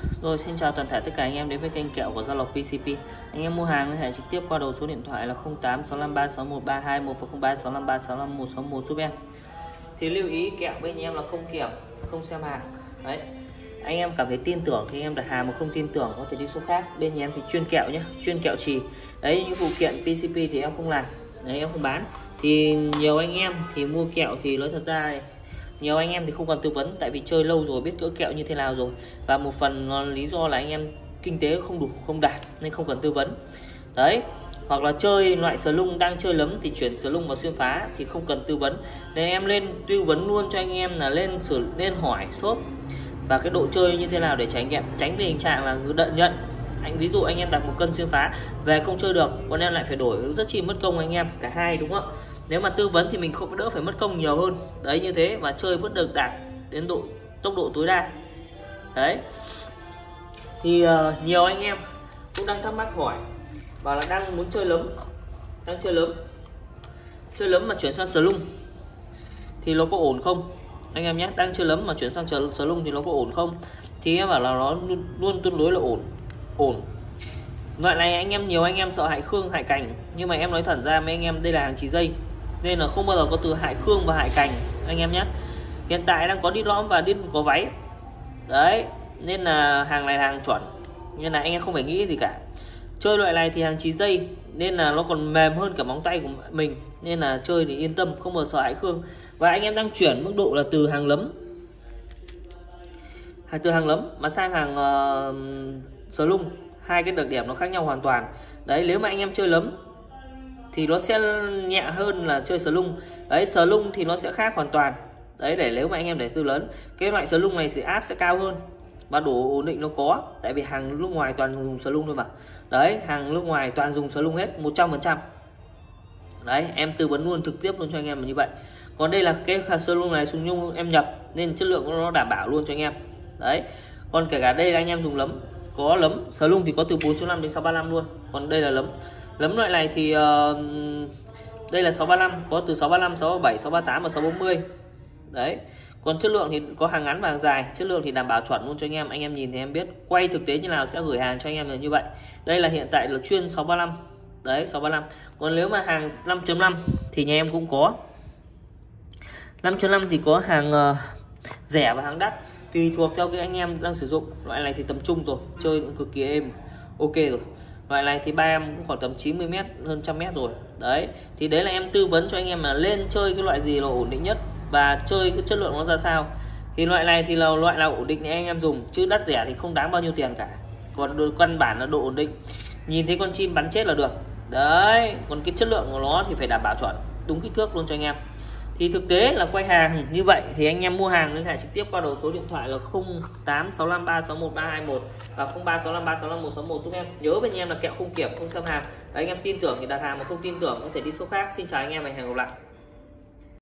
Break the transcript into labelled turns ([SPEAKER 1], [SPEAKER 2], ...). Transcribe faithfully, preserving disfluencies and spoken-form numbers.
[SPEAKER 1] Rồi, xin chào toàn thể tất cả anh em đến với kênh kẹo của Gia Lộc pê xê pê. Anh em mua hàng liên hệ trực tiếp qua đầu số điện thoại là không tám sáu năm ba sáu một ba hai một và không ba sáu năm ba sáu năm một sáu một giúp em. Thì lưu ý kẹo bên em là không kiểm, không xem hàng. Đấy. Anh em cảm thấy tin tưởng thì anh em đặt hàng, mà không tin tưởng có thể đi số khác. Bên nhà em thì chuyên kẹo nhé, chuyên kẹo trì. Đấy, những phụ kiện pê xê pê thì em không làm. Đấy, em không bán. Thì nhiều anh em thì mua kẹo thì nói thật ra nhiều anh em thì không cần tư vấn, tại vì chơi lâu rồi biết cỡ kẹo như thế nào rồi, và một phần lý do là anh em kinh tế không đủ, không đạt nên không cần tư vấn. Đấy, hoặc là chơi loại sờ lung, đang chơi lấm thì chuyển sờ lung vào xuyên phá thì không cần tư vấn, nên em lên tư vấn luôn cho anh em là lên sửa lên hỏi shop và cái độ chơi như thế nào để tránh nghiệm tránh về tình trạng là cứ đợi nhận. Anh ví dụ anh em đặt một cân xuyên phá về không chơi được, còn em lại phải đổi, rất chi mất công anh em cả hai, đúng không ạ? Nếu mà tư vấn thì mình không đỡ phải mất công nhiều hơn. Đấy, như thế và chơi vẫn được đạt đến độ tốc độ tối đa. Đấy, thì uh, nhiều anh em cũng đang thắc mắc hỏi và là đang muốn chơi lấm, đang chơi lấm chơi lấm mà chuyển sang sờ lung thì nó có ổn không anh em nhé? Đang chơi lấm mà chuyển sang sờ lung thì nó có ổn không? Thì em bảo là nó luôn, luôn tương đối là ổn ổn loại này. Anh em nhiều anh em sợ hại khương hại cành, nhưng mà em nói thật ra mấy anh em đây là hàng chỉ dây nên là không bao giờ có từ hại khương và hại cành anh em nhé. Hiện tại đang có đi lõm và đi có váy. Đấy, nên là hàng này là hàng chuẩn, nên là anh em không phải nghĩ gì cả. Chơi loại này thì hàng chỉ dây nên là nó còn mềm hơn cả móng tay của mình, nên là chơi thì yên tâm, không bao giờ sợ hại khương. Và anh em đang chuyển mức độ là từ hàng lấm từ hàng lấm mà sang hàng uh, sờ lung, hai cái đặc điểm nó khác nhau hoàn toàn. Đấy, nếu mà anh em chơi lấm thì nó sẽ nhẹ hơn là chơi sờ lung. Đấy, sờ lung thì nó sẽ khác hoàn toàn. Đấy, để nếu mà anh em để tư lớn, cái loại sờ lung này thì áp sẽ cao hơn và độ ổn định nó có, tại vì hàng nước ngoài toàn dùng sờ lung thôi mà. Đấy, hàng nước ngoài toàn dùng sờ lung hết một trăm phần trăm. Đấy, em tư vấn luôn, trực tiếp luôn cho anh em là như vậy. Còn đây là cái sờ lung này sùng nhung em nhập nên chất lượng nó đảm bảo luôn cho anh em. Đấy, còn kể cả đây là anh em dùng lấm, có lấm sờ lung thì có từ bốn chấm năm đến sáu ba năm luôn. Còn đây là lấm lấm loại này thì uh, đây là sáu ba năm, có từ sáu ba năm, sáu ba bảy, sáu ba tám và sáu bốn mươi. Đấy, còn chất lượng thì có hàng ngắn và hàng dài, chất lượng thì đảm bảo chuẩn luôn cho anh em. Anh em nhìn thì em biết, quay thực tế như nào sẽ gửi hàng cho anh em là như vậy. Đây là hiện tại là chuyên sáu ba năm. Đấy, sáu ba năm. Còn nếu mà hàng năm chấm năm thì nhà em cũng có. năm chấm năm thì có hàng uh, rẻ và hàng đắt, tùy thuộc theo cái anh em đang sử dụng. Loại này thì tầm trung rồi, chơi cũng cực kỳ êm, ok rồi. Loại này thì ba em cũng khoảng tầm chín mươi mét, hơn trăm mét rồi. Đấy, thì đấy là em tư vấn cho anh em là lên chơi cái loại gì là ổn định nhất và chơi cái chất lượng nó ra sao. Thì loại này thì là loại nào ổn định thì anh em dùng, chứ đắt rẻ thì không đáng bao nhiêu tiền cả. Còn đồ, căn bản là độ ổn định, nhìn thấy con chim bắn chết là được. Đấy, còn cái chất lượng của nó thì phải đảm bảo chuẩn, đúng kích thước luôn cho anh em. Thì thực tế là quay hàng như vậy thì anh em mua hàng liên hệ trực tiếp qua đầu số điện thoại là không tám sáu năm ba sáu một ba hai một và không ba sáu năm ba sáu năm một sáu một giúp em. Nhớ bên em là kẹo không kiểm, không xem hàng. Đấy, anh em tin tưởng thì đặt hàng, mà không tin tưởng có thể đi số khác. Xin chào anh em và hẹn gặp lại.